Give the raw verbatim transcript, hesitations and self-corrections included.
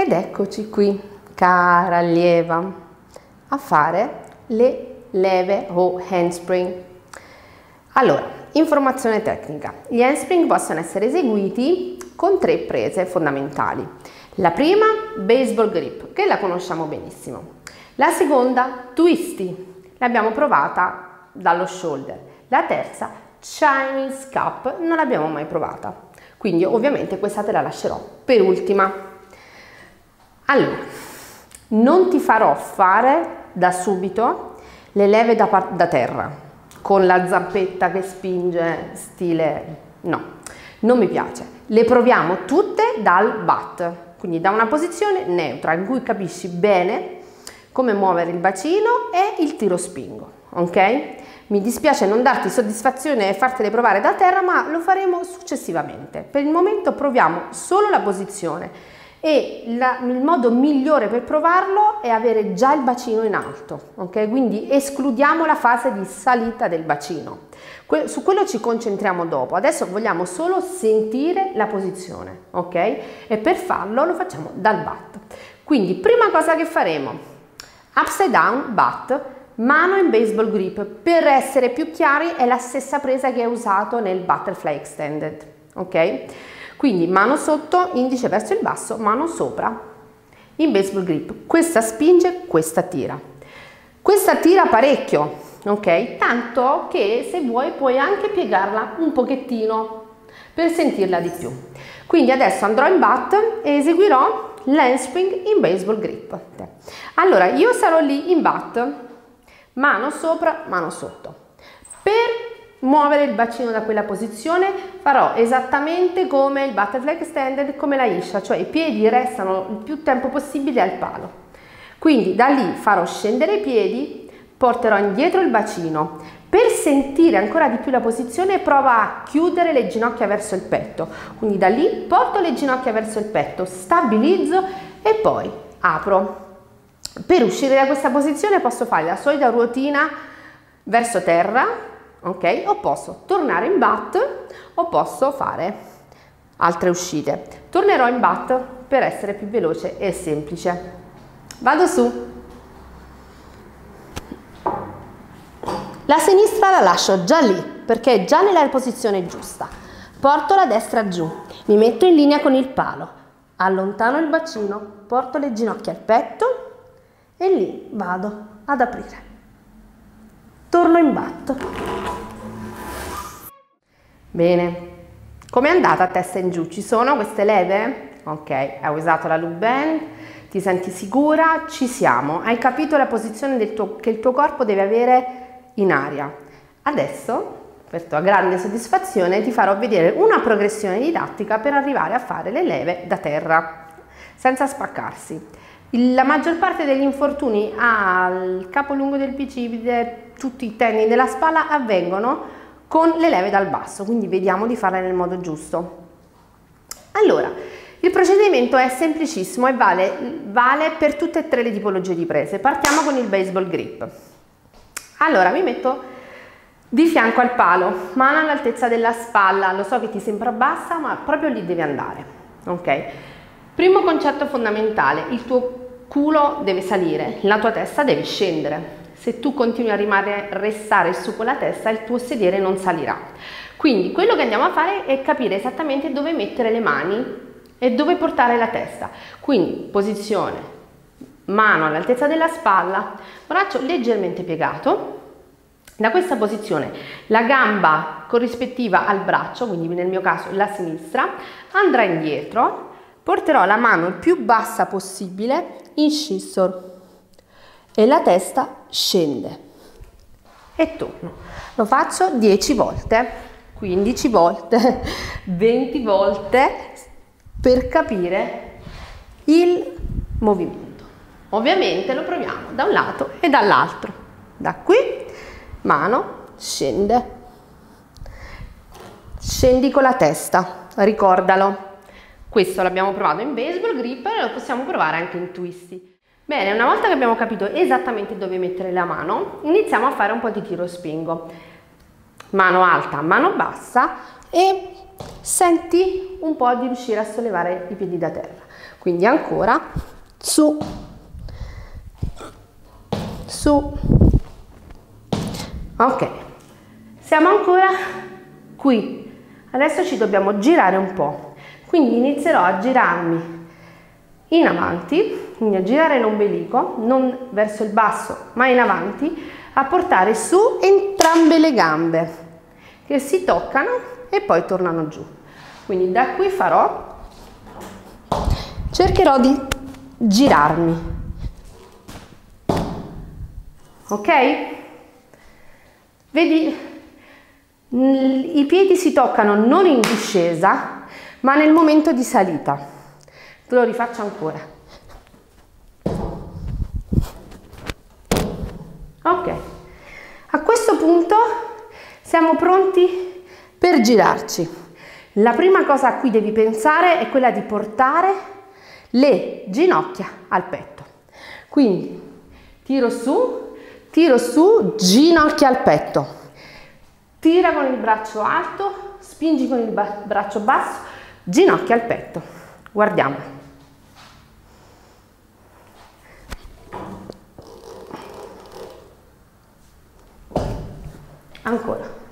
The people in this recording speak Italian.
Ed eccoci qui, cara allieva, a fare le leve o handspring. Allora, informazione tecnica. Gli handspring possono essere eseguiti con tre prese fondamentali. La prima, baseball grip, che la conosciamo benissimo. La seconda, twisty, l'abbiamo provata dallo shoulder. La terza, Chinese cup, non l'abbiamo mai provata. Quindi ovviamente questa te la lascerò per ultima. Allora, non ti farò fare da subito le leve da, da terra, con la zampetta che spinge, stile, no, non mi piace. Le proviamo tutte dal butt, quindi da una posizione neutra in cui capisci bene come muovere il bacino e il tiro spingo, ok? Mi dispiace non darti soddisfazione e fartele provare da terra, ma lo faremo successivamente. Per il momento proviamo solo la posizione e la, il modo migliore per provarlo è avere già il bacino in alto, ok? Quindi escludiamo la fase di salita del bacino. Que- su quello ci concentriamo dopo. Adesso vogliamo solo sentire la posizione, ok? E per farlo lo facciamo dal butt. Quindi prima cosa che faremo, upside down, butt, mano in baseball grip. Per essere più chiari è la stessa presa che ho usato nel butterfly extended, ok? Quindi mano sotto, indice verso il basso, mano sopra in baseball grip. Questa spinge, questa tira. Questa tira parecchio, ok? Tanto che se vuoi puoi anche piegarla un pochettino per sentirla di più. Quindi adesso andrò in butt e eseguirò l'handspring in baseball grip. Allora io sarò lì in butt, mano sopra, mano sotto. Per muovere il bacino da quella posizione farò esattamente come il butterfly extended, come la iscia, cioè i piedi restano il più tempo possibile al palo. Quindi da lì farò scendere i piedi, porterò indietro il bacino. Per sentire ancora di più la posizione prova a chiudere le ginocchia verso il petto, quindi da lì porto le ginocchia verso il petto, stabilizzo e poi apro. Per uscire da questa posizione posso fare la solita ruotina verso terra, ok? O posso tornare in butt o posso fare altre uscite. Tornerò in butt per essere più veloce e semplice. Vado su. La sinistra la lascio già lì perché è già nella posizione giusta. Porto la destra giù, mi metto in linea con il palo, allontano il bacino, porto le ginocchia al petto e lì vado ad aprire. Torno in butt. Bene, com'è andata a testa in giù? Ci sono queste leve? Ok, hai usato la loop band, ti senti sicura? Ci siamo, hai capito la posizione del tuo, che il tuo corpo deve avere in aria. Adesso, per tua grande soddisfazione, ti farò vedere una progressione didattica per arrivare a fare le leve da terra, senza spaccarsi. La maggior parte degli infortuni al capo lungo del bicipite, tutti i tendini della spalla avvengono con le leve dal basso, quindi vediamo di farle nel modo giusto. Allora, il procedimento è semplicissimo e vale, vale per tutte e tre le tipologie di prese. Partiamo con il baseball grip. Allora, mi metto di fianco al palo, mano all'altezza della spalla, lo so che ti sembra bassa, ma proprio lì deve andare, ok? Primo concetto fondamentale, il tuo culo deve salire, la tua testa deve scendere. Se tu continui a rimanere, restare su con la testa, il tuo sedere non salirà. Quindi quello che andiamo a fare è capire esattamente dove mettere le mani e dove portare la testa. Quindi posizione, mano all'altezza della spalla, braccio leggermente piegato. Da questa posizione la gamba corrispettiva al braccio, quindi nel mio caso la sinistra, andrà indietro. Porterò la mano il più bassa possibile in scissor e la testa scende e torno. Lo faccio dieci volte, quindici volte, venti volte per capire il movimento. Ovviamente lo proviamo da un lato e dall'altro. Da qui, mano, scende. Scendi con la testa, ricordalo. Questo l'abbiamo provato in baseball grip e lo possiamo provare anche in twisty. Bene, una volta che abbiamo capito esattamente dove mettere la mano, iniziamo a fare un po' di tiro spingo. Mano alta, mano bassa e senti un po' di riuscire a sollevare i piedi da terra. Quindi ancora su, su. Ok, siamo ancora qui. Adesso ci dobbiamo girare un po'. Quindi inizierò a girarmi in avanti, quindi a girare l'ombelico, non verso il basso ma in avanti, a portare su entrambe le gambe che si toccano e poi tornano giù. Quindi da qui farò, cercherò di girarmi, ok? Vedi, i piedi si toccano non in discesa ma nel momento di salita. Te lo rifaccio ancora. Ok, a questo punto siamo pronti per girarci. La prima cosa a cui devi pensare è quella di portare le ginocchia al petto. Quindi tiro su, tiro su, ginocchia al petto. Tira con il braccio alto, spingi con il braccio basso, ginocchia al petto. Guardiamo. Ancora.